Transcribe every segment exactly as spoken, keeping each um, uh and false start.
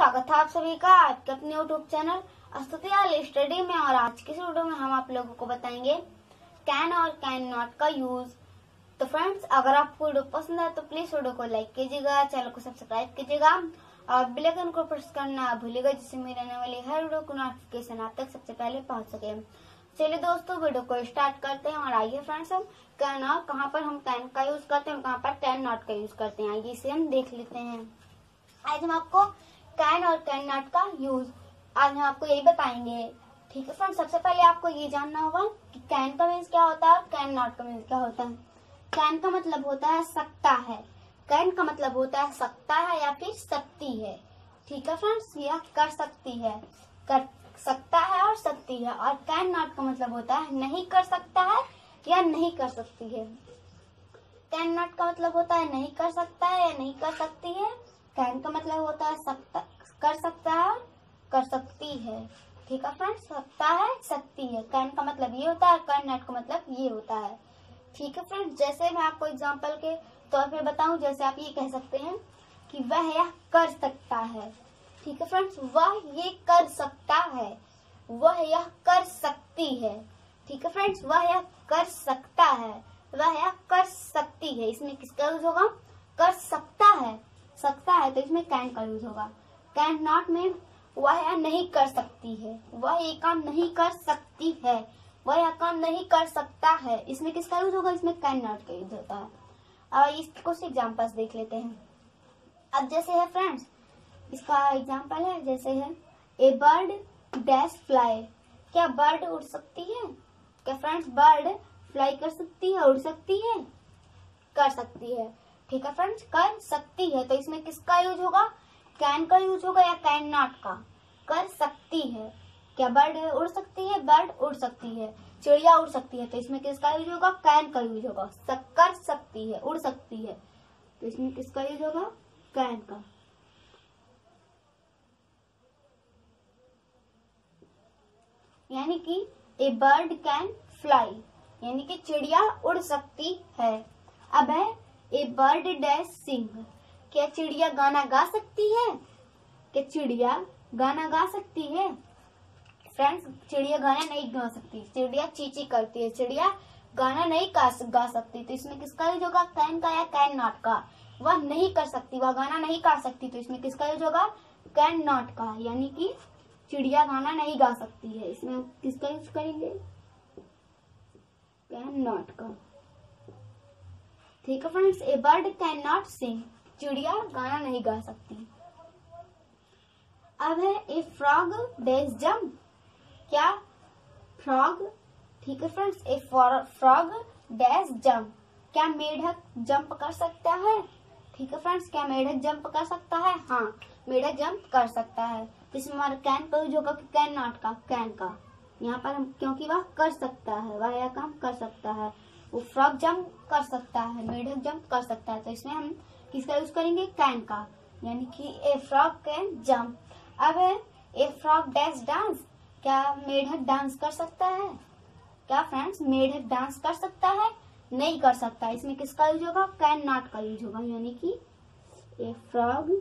स्वागत है आप सभी का आज के अपने यूट्यूब चैनल स्तुति स्टडी में। और आज की इस वीडियो में हम आप लोगों को बताएंगे कैन और कैन नॉट का यूज। तो फ्रेंड्स, अगर आपको वीडियो पसंद है तो प्लीज वीडियो को लाइक कीजिएगा, चैनल को सब्सक्राइब कीजिएगा और बेल आइकन को प्रेस करना भूलिएगा, जिससे मेरे आने वाली हर वीडियो को नोटिफिकेशन आप तक सबसे पहले पहुंच सके। चलिए दोस्तों, वीडियो को स्टार्ट करते हैं। और आइए फ्रेंड्स, हम कैन और कहाँ पर हम कैन का यूज करते हैं, कहाँ पर कैन नॉट का यूज करते हैं, आइए इसे हम देख लेते हैं। आज हम आपको कैन और कैन नॉट का यूज आज हम आपको यही बताएंगे। ठीक है फ्रेंड्स, सबसे पहले आपको ये जानना होगा कि कैन का मीन्स क्या होता है और कैन नॉट का मीन्स क्या होता है। कैन का मतलब होता है सकता है, कैन का मतलब होता है सकता है या फिर सकती है। ठीक है फ्रेंड्स, यह कर सकती है, कर सकता है और सकती है। और कैन नॉट का मतलब होता है नहीं कर सकता है या नहीं कर सकती है। कैन नॉट का मतलब होता है नहीं कर सकता है या नहीं कर सकती है। कैन का मतलब होता है सकता, कर सकता है, कर सकती है। ठीक है फ्रेंड्स, सकता है, सकती है। कैन का मतलब ये होता है, कैन नॉट का मतलब ये होता है। ठीक है फ्रेंड्स, जैसे मैं आपको एग्जांपल के तौर पे बताऊं, जैसे आप ये कह सकते हैं कि वह यह कर सकता है। ठीक है फ्रेंड्स, वह ये कर सकता है, वह यह कर सकती है। ठीक है फ्रेंड्स, वह यह कर सकता है, वह यह कर सकती है। इसमें किसका यूज होगा? कर सकता है, सकता है, तो इसमें कैन का यूज होगा। कैन नॉट में वह यह नहीं कर सकती है, वह ये काम नहीं कर सकती है, वह यह काम नहीं कर सकता है। इसमें किसका यूज होगा? इसमें कैन नॉट का यूज होता है। अब इसके कुछ एग्जांपल्स देख लेते हैं। अब जैसे है फ्रेंड्स, इसका एग्जांपल है, जैसे है ए बर्ड डैश फ्लाई। क्या बर्ड उड़ सकती है? क्या फ्रेंड्स बर्ड फ्लाई कर सकती है, उड़ सकती है? कर सकती है। ठीक है फ्रेंड्स, कर सकती है, तो इसमें किसका यूज होगा? कैन का यूज होगा या कैन नॉट का? कर सकती है। क्या बर्ड उड़ सकती है? बर्ड उड़ सकती है। चिड़िया उड़ सकती है, तो इसमें किसका यूज होगा? कैन का यूज होगा। कर सकती है, उड़ सकती है, तो इसमें किसका यूज होगा? कैन का। यानी कि ए बर्ड कैन फ्लाई, यानी कि चिड़िया उड़ सकती है। अब है ए बर्ड डैश सिंग। क्या चिड़िया गाना गा सकती है? क्या चिड़िया गाना गा सकती है? फ्रेंड्स, चिड़िया गाना नहीं गा सकती, चिड़िया चींची करती है, चिड़िया गाना नहीं गा सकती, तो इसमें किसका यूज होगा? कैन का या कैन नॉट का? वह नहीं कर सकती, वह गाना नहीं गा सकती, तो इसमें किसका यूज होगा? कैन नॉट का। यानी कि चिड़िया गाना नहीं गा सकती है, इसमें किसका यूज करेंगे? कैन नॉट का। ठीक है friends, a bird can not sing, चिड़िया गाना नहीं गा सकती। अब है ए फ्रॉग डैश जंप। क्या फ्रॉग, ठीक है friends, a frog dash jump. क्या मेढक जंप कर सकता है? ठीक है फ्रेंड्स, क्या मेढक जंप कर सकता है? हाँ, मेढक जंप कर सकता है। इसमें हमारा कैन का यूज होगा कि कैन नॉट का? कैन का। यहाँ पर हम, क्योंकि वह कर सकता है, वह यह काम कर सकता है। वो फ्रॉग जंप कर सकता है, मेढक जंप कर सकता है, तो इसमें हम किसका यूज करेंगे? कैन का। यानी कि ए फ्रॉग कैन जंप। अब है ए फ्रॉग डैश डांस। क्या मेढक डांस कर सकता है? क्या फ्रेंड्स मेढक डांस कर सकता है? नहीं कर सकता, इसमें किसका यूज होगा? कैन नॉट का यूज होगा। यानी कि a frog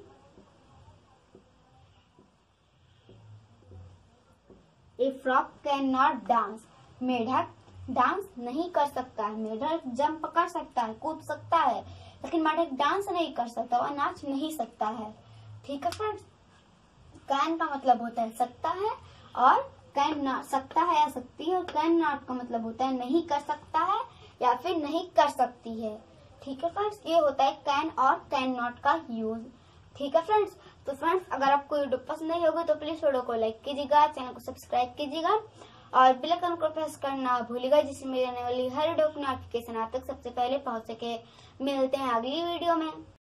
a frog can not dance. मेढक डांस नहीं कर सकता है, मेढक जंप कर सकता है, कूद सकता है, लेकिन मेढक डांस नहीं कर सकता, वह नाच नहीं सकता है। ठीक है फ्रेंड्स, कैन का मतलब होता है सकता है और कैन नॉट, सकता है या सकती है, और कैन नॉट का मतलब होता है नहीं कर सकता है या फिर नहीं कर सकती है। ठीक है फ्रेंड्स, ये होता है कैन और कैन नॉट का यूज। ठीक है फ्रेंड्स, तो फ्रेंड्स अगर आपको वीडियो पसंद नहीं होगी तो प्लीज वीडियो को लाइक कीजिएगा, चैनल को सब्सक्राइब कीजिएगा और बेल आइकन को प्रेस करना भूलिएगा, जिससे मेरे आने वाली हर वीडियो की नोटिफिकेशन आप तक सबसे पहले पहुंच सके। मिलते हैं अगली वीडियो में।